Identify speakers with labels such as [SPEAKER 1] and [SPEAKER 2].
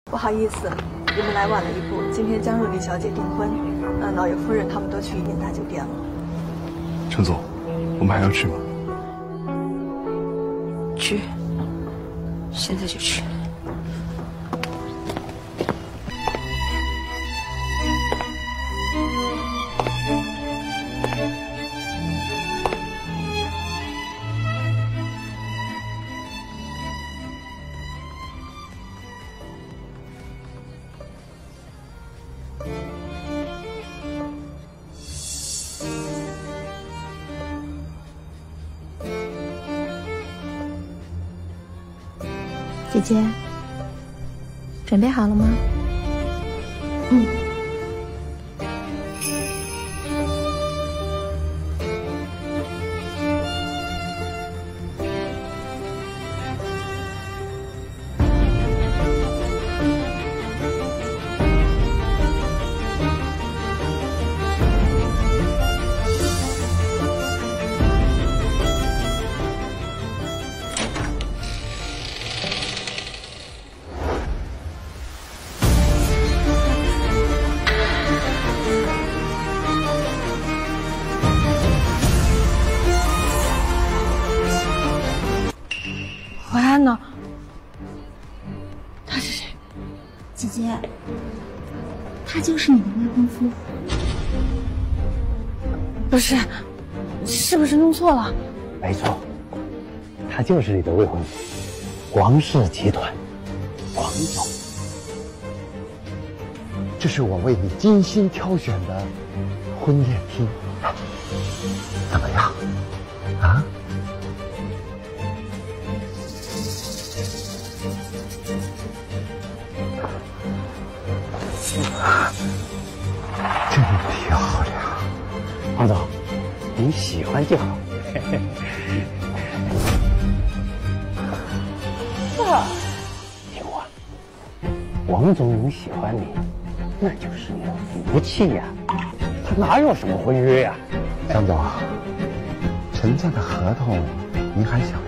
[SPEAKER 1] 不好意思，你们来晚了一步。今天江若离小姐订婚，老爷夫人他们都去一点大酒店了。
[SPEAKER 2] 陈总，我们还要去吗？
[SPEAKER 3] 去，现在就去。
[SPEAKER 4] 姐姐，准备好了吗？嗯。
[SPEAKER 1] 淮安呢？他是谁？
[SPEAKER 4] 姐姐，他就是你的未婚夫。
[SPEAKER 1] 不是，是不是弄错了？
[SPEAKER 5] 没错，他就是你的未婚夫，王氏集团，王总。这是我为你精心挑选的婚宴厅，怎么样？啊？ 真漂亮，王总，你喜欢就好。听话，王总能喜欢你，那就是你的福气呀。他哪有什么婚约呀？张总，陈家的合同您还想